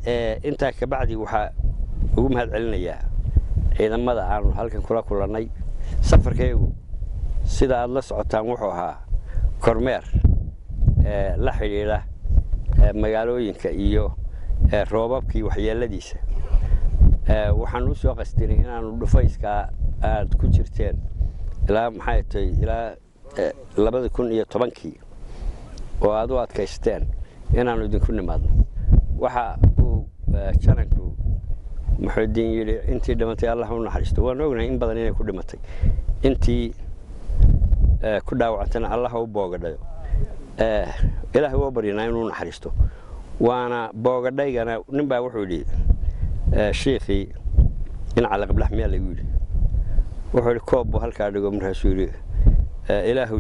intaa ka bacdi waxa ugu mahad celinayaa ciidamada aanu halkan kula kulanay safarkeegu sida aad la socotaan wuxuu ahaa kormeer la xiriira magaalooyinka iyo roobabkii waxyeeladiisa waxaan u soo qastinay inaanu dhufayska aad ku jirteen ilaa maxay tahay ilaa 2010kii oo aad u adkaysteen inaanu idinku nimaadno waxa uu jananku muxuudiin yiri intii dhimatay Allah u naxariisto waan ognahay in badan inay ku dhimatay intii ku dhaawacantana Allah u boogadhayo ilaahay wuu barinaa inuu naxariisto waana boogadhaygana nin baa wuxuu yiri sheekhi in cala qablax meel lagu yiri wuxuu yiri koob halka dhigo markaasuu yiri ilaahu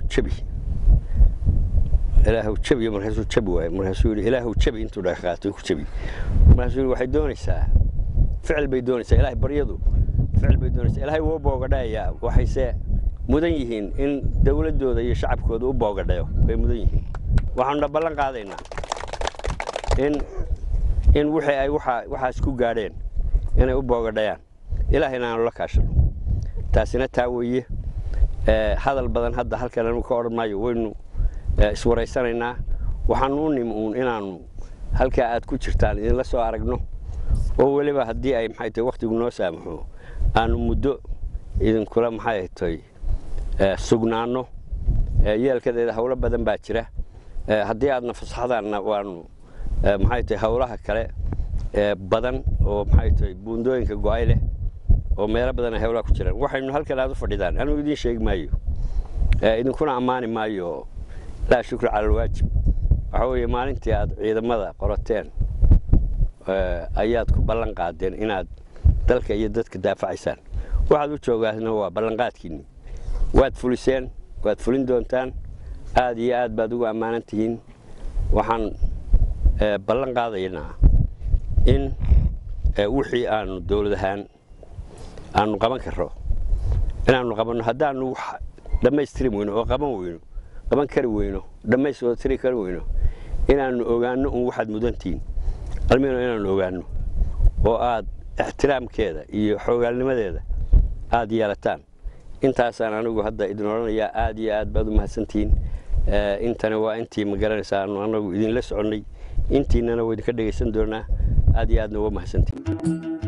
jabi markaasuu jabi waay markaasuu yiri ilaahu jabi intuu dhaqaato ku jabi markaasuu yiri waxay doonaysaa ficil bay doonaysaa ilaahay baryadu ficil bay doonaysaa ilaahay wuu boogadhayaa waxayse mudan yihiin in dawladooda iyo shacabkooda u boogadhayo way mudan yihiin waxaan ballan qaadaynaa in wixii ay waxaas ku gaadheen inay u boogadhayaan ilaahayna aan la kaashano taasina taa weeye hadal badan hadda halkan aanu ka oranayo waynu iswareysanaynaa waxaan u nimuun inaanu halka aad ku jirtaan idin la soo aragno oo waliba hadii ay maxay tahay waqtigu noo saamaxo aanu muddo idin kula maxay tahay sugnaano yeelkadeeda hawlo badan baa jira hadii aad nafasaxdaana waanu maxay tahay hawlaha kale badan oo maxay tahay buundooyinka go'ay leh oo meelo badan ay hawlaha ku jiraan waxaynu halkan aad u fadhidaan anu idin sheeg maayo idinkuna amaani maayo la shukr ala waajib waxa weeye maalintii aad ciidamada qorateen ayaad ku ballan qaadeen inaad dalka iyo dadka daafacaysaan waxaad u joogaasna waa ballan qaadkiini waad fuliseen waad fulin doontaan aad iyo aad baad ugu ammaanantihiin waxaan ballan qaadaynaa in wixii aanu dawladahan aanu qaban karo inaanu qabanno haddaanu dhamaystirin weyno oo qaban kari weyno dhamaystiri kari weyno inaanu ogaano waxaad mudantiin almeeno inaanu ogaano oo aad ixtiraamkeeda iyo xoogaalnimadeeda aad yeelataan intaasaan anigu hadda idin oranayaa aad iyo aad baad u mahadsantiin intana waa intii ma garanaysaa anagu idin la soconay intiinana way idinka dhageysan doonaa aad iyo aadna waa mahadsantiin